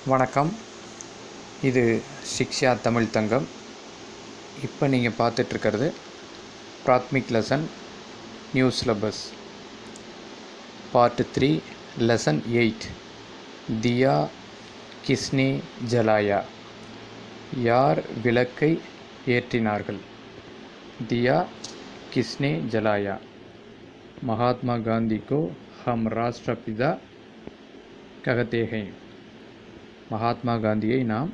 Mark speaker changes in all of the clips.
Speaker 1: வணக்கம். இது சிக்ஷா தமிழ் தங்கம். இப்போ நீங்கள் பார்த்துட்ருக்கிறது பிராத்மிக் lesson new syllabus part 3 lesson 8 தியா கிஸ்னே ஜலாயா. யார் விளக்கை ஏற்றினார்கள்? दिया किसने जलाया? महात्मा गांधी को हम राष्ट्रपिता कहते हैं. महात्मा गांधिயை நாம்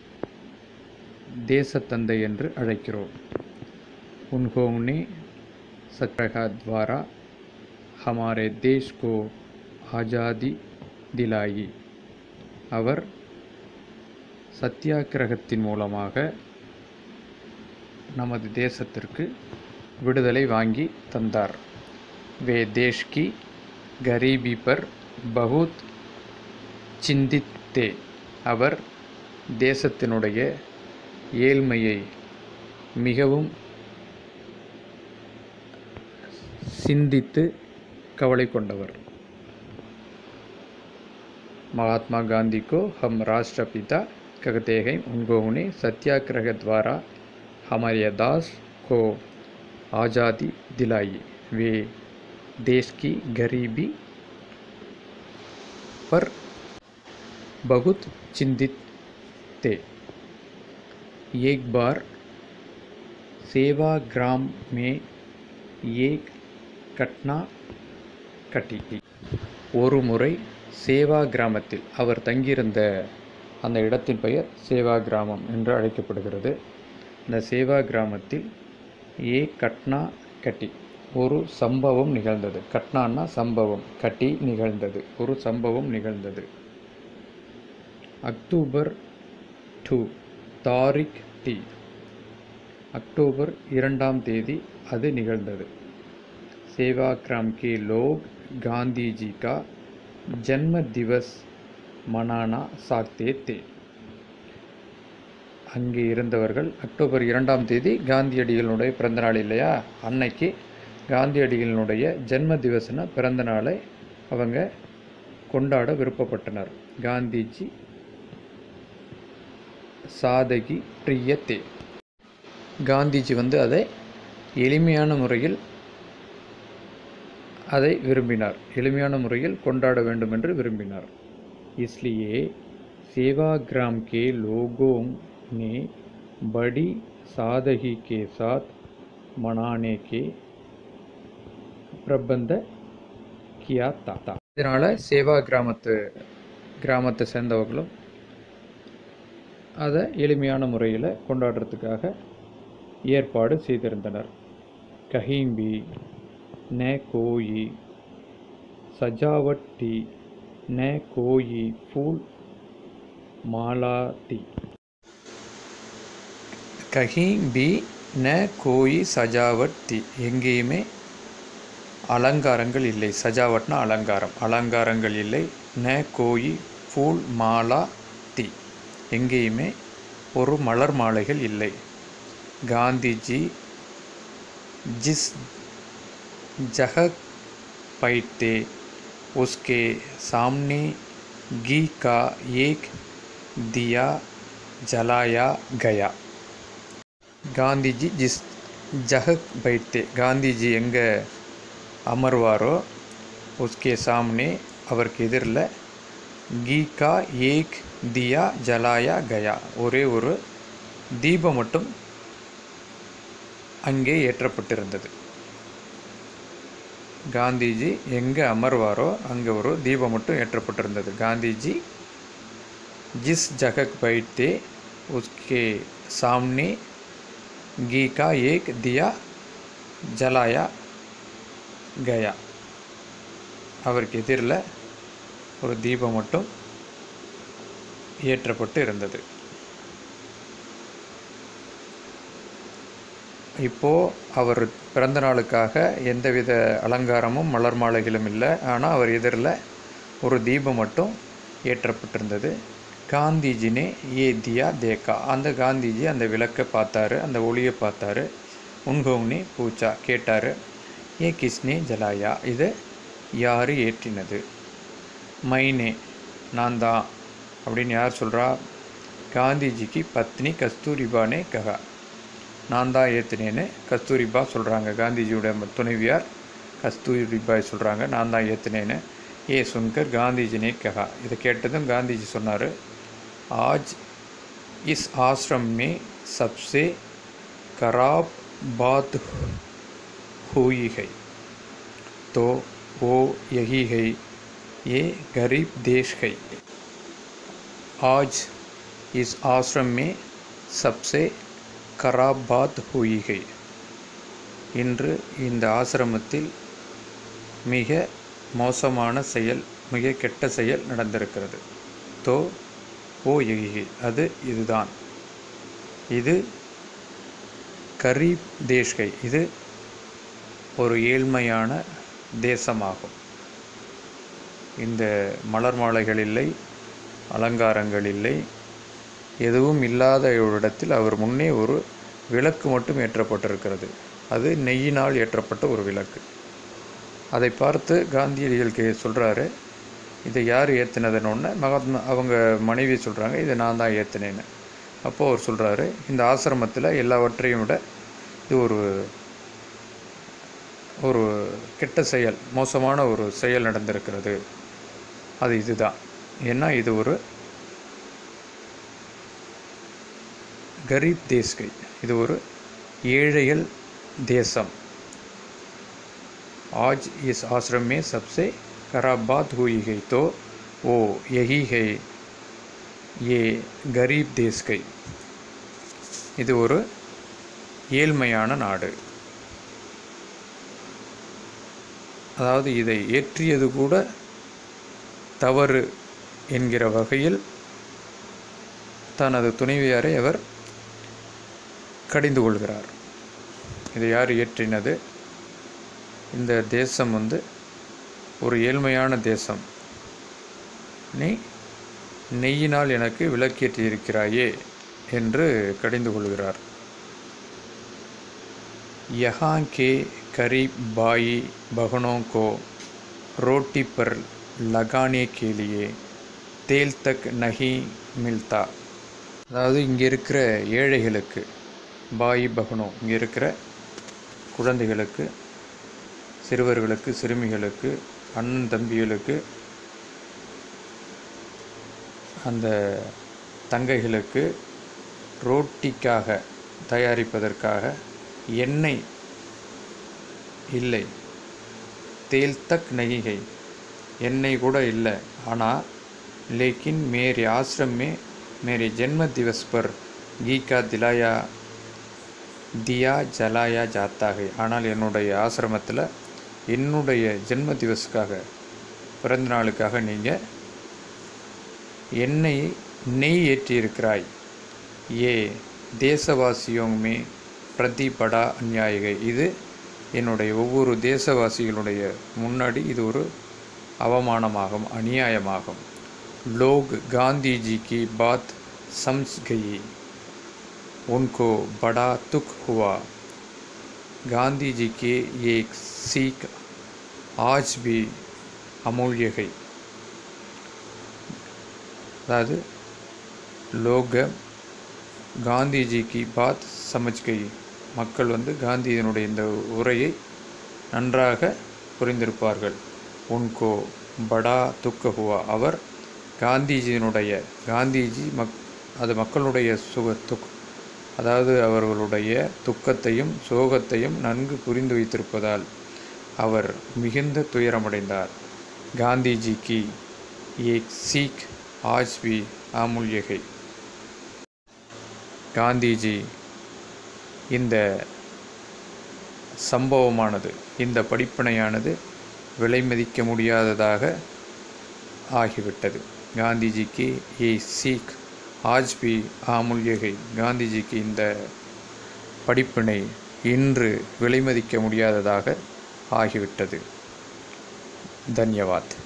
Speaker 1: தேசத்தந்தை என்று அழைக்கிறோம். उन्होंने सत्याग्रह द्वारा हमारे देश को आज़ादी दिलाई. அவர் சத்தியாகிரகத்தின் மூலமாக நமது தேசத்திற்கு விடுதலை வாங்கி தந்தார். वे देश की गरीबी पर बहुत चिंतित थे. அவர் தேசத்தினுடைய ஏழ்மையை மிகவும் சிந்தித்து கவலை கொண்டவர். महात्मा गांधी को हम राष्ट्रपिता कहते हैं. उन्होंने सत्याग्रह द्वारा हमारे देश को आज़ादी दिलाई. वे देश की गरीबी पर बहुत चिंतित थे. एक बार सेवाग्राम में एक घटना घटी. ஒரு முறை சேவா கிராமத்தில், அவர் தங்கியிருந்த அந்த இடத்தின் பெயர் சேவா கிராமம் என்று அழைக்கப்படுகிறது. இந்த சேவா கிராமத்தில் கட்னா கட்டி ஒரு சம்பவம் நிகழ்ந்தது. கட்னான்னா சம்பவம், கட்டி நிகழ்ந்தது, ஒரு சம்பவம் நிகழ்ந்தது. அக்டோபர் 2 தாரிக் டி, அக்டோபர் 2ஆம் தேதி அது நிகழ்ந்தது. சேவா கிராம் கே லோக் காந்தி ஜி கா ஜன்ம திவஸ் மனானா சாக்தே தே. அங்கே இருந்தவர்கள் அக்டோபர் 2ஆம் தேதி காந்தியடிகளுடைய பிறந்தநாள் இல்லையா, அன்னைக்கு காந்தியடிகளினுடைய ஜென்ம திவசன பிறந்த நாளை அவங்க கொண்டாட விருப்பப்பட்டனர். காந்திஜி சாதகி பிரியத்தே. காந்திஜி அதை எளிமையான முறையில் அதை விரும்பினார், எளிமையான முறையில் கொண்டாட வேண்டும் என்று விரும்பினார். इसलिए सेवाग्राम के लोगों ने बड़ी सादगी के साथ मनाने के प्रबंध किया था. இதனால் சேவா கிராமத்தை சேர்ந்தவர்களும் அதை எளிமையான முறையில் கொண்டாடுறதுக்காக ஏற்பாடு செய்திருந்தனர். कहीं भी न कोई सजावट थी, न कोई फूल माला थी. कहीं भी न कोई सजावट थी. எங்கேயுமே அலங்காரங்கள் இல்லை. சஜாவட்னா அலங்காரம், அலங்காரங்கள் இல்லை. ந கோயி ஃபூல் மாலா தி, எங்கேயுமே ஒரு மலர் மாலைகள் இல்லை. காந்திஜி ஜிஸ் जगह बैठते उसके सामने घी का एक दिया जलाया गया. गांधीजी जिस जगह बैठते, गांधीजी எங்கே அமர்வாரோ उसके सामने அவருக்கு எதிரில் घी का एक दिया जलाया गया, ஒரே ஒரு தீபம் மட்டும் அங்கே ஏற்றப்பட்டிருந்தது. காந்திஜி எங்கே அமர்வாரோ அங்கே ஒரு தீபம் மட்டும் ஏற்றப்பட்டிருந்தது. காந்திஜி ஜிஸ் ஜகக் பைத்தே உஸ்கே சாம்னே கீ கா ஏக் தியா ஜலாயா கயா, அவருக்கு எதிரில் ஒரு தீபம் மட்டும் ஏற்றப்பட்டு இருந்தது. இப்போது அவர் பிறந்த நாளுக்காக எந்தவித அலங்காரமும் மலர் மாலைகளும் இல்லை. ஆனால் அவர் எதிரில் ஒரு தீபம் மட்டும் ஏற்றப்பட்டிருந்தது. காந்திஜினே ஏ தியா தேக்கா, அந்த காந்திஜி அந்த விளக்கை பார்த்தாரு, அந்த ஒளியை பார்த்தாரு. உன்கோங்னே பூச்சா, கேட்டார். ஏ கிஸ்னே ஜலாயா, இது யார் ஏற்றினது? மைனே, நான் தான். அப்படின்னு யார் சொல்கிறா? காந்திஜிக்கு பத்னி கஸ்தூரிபானே கஹா. நான் தான் ஏற்றினேன்னு கஸ்தூரிபா சொல்கிறாங்க. காந்திஜியோட துணைவியார் கஸ்தூரிபாய் சொல்கிறாங்க, நான் தான் ஏற்றினேன்னு. ஏ சுன்கர் காந்திஜினே கஹா. இதை கேட்டதும் காந்திஜி சொன்னார், ஆஜ் இஸ் ஆசிரம் மே சப்சே खराब बात हुई है तो वो यही है, ये गरीब देश है. आज इस आश्रम में सबसे खराब बात हुई है. இன்று இந்த ஆசிரமத்தில் மிக மோசமான செயல், மிக கெட்ட செயல் நடந்திருக்கிறது. தோ ஓ யஹி, அது இதுதான். இது கரீப் தேஷ்கை, இது ஒரு ஏழ்மையான தேசமாகும். இந்த மலர் மாலைகள் இல்லை, அலங்காரங்கள் இல்லை, எதுவும் இல்லாத ஒரு இடத்தில் அவர் முன்னே ஒரு விளக்கு மட்டும் ஏற்றப்பட்டிருக்கிறது. அது நெய்யினால் ஏற்றப்பட்ட ஒரு விளக்கு. அதை பார்த்து காந்தியடிகள் சொல்கிறாரு, இதை யார் ஏற்றினதுன்னு. மகாத்மா அவங்க மனைவி சொல்கிறாங்க, இதை நான் தான் ஏற்றினேன்னு. அப்போது அவர் சொல்கிறாரு, இந்த ஆசிரமத்தில் எல்லாவற்றையும் விட இது ஒரு கெட்ட செயல், மோசமான ஒரு செயல் நடந்திருக்கிறது. அது இதுதான். ஏன்னா இது ஒரு கரீப் தேஸ்கை, இது ஒரு ஏழைகள் தேசம். ஆஜ் இஸ் ஆசிரம் மே சப்சே खराब बात हुई है तो वो यही है, ये गरीब देश கை. இது ஒரு ஏழ்மையான நாடு. அதாவது இதை ஏற்றியது கூட தவறு என்கிற வகையில் தனது துணைவியாரை அவர் கடிந்து கொள்கிறார். இதை யார் ஏற்றினது? இந்த தேசம் ஒரு ஏழ்மையான தேசம். நீ நெய்யினால் எனக்கு விளக்கேற்றியிருக்கிறாயே என்று கடிந்து கொள்கிறார். यहाँ के करीब बाई बहनों को रोटी पर लगाने के लिए तेल तक नहीं मिलता. அதாவது இங்கே இருக்கிற ஏழைகளுக்கு, பாய் பகனோ, இங்கே இருக்கிற குழந்தைகளுக்கு, சிறுவர்களுக்கு, சிறுமிகளுக்கு, அண்ணன் தம்பிகளுக்கு, அந்த தங்கைகளுக்கு ரோட்டிக்காக தயாரிப்பதற்காக எண்ணெய் இல்லை. तेल तक नहीं है, எண்ணெய் கூட இல்லை. ஆனால் लेकिन मेरे आश्रम में मेरे जन्म दिवस पर घी का दिया जलाया जाता है. ஆனால் என்னுடைய ஆசிரமத்தில் என்னுடைய ஜென்ம திவஸுக்காக, பிறந்த நாளுக்காக நீங்கள் நெய் ஏற்றியிருக்கிறாய். ஏ தேசவாசியோமே பிரதி படா அந்நியாயிகை. இது என்னுடைய ஒவ்வொரு தேசவாசிகளுடைய முன்னாடி இது ஒரு அவமானமாகும், அநியாயமாகும். லோக் காந்திஜி கி பாத் சம்ஜ் கயி, உன்கோ படா துக் ஹுவா. காந்திஜி கே ஏக் சீக் ஆஜ் பி அமூல்ய है. அதாவது லோக காந்திஜி கி பாத் சமஜ் கயி, மக்கள் காந்தியினுடைய இந்த உரையை நன்றாக புரிந்திருப்பார்கள். உன்கோ படா துக்க ஹுவா, அவர் காந்திஜி அது மக்களுடைய அதாவது அவர்களுடைய துக்கத்தையும் சோகத்தையும் நன்கு புரிந்து வைத்திருப்பதால் அவர் மிகுந்த துயரமடைந்தார். காந்திஜி கி ஏக் சீக் ஆஜ் பி அமூல்ய है. காந்திஜி இந்த சம்பவமானது, இந்த படிப்பினையானது விலை மதிக்க முடியாததாக ஆகிவிட்டது. காந்திஜிக்கு ஏ சீக் ஆஜ் பி அமூல்ய है. காந்திஜிக்கு இந்த படிப்பினை இன்று விலை மதிக்க முடியாததாக ஆகிவிட்டது. தன்யவாத்.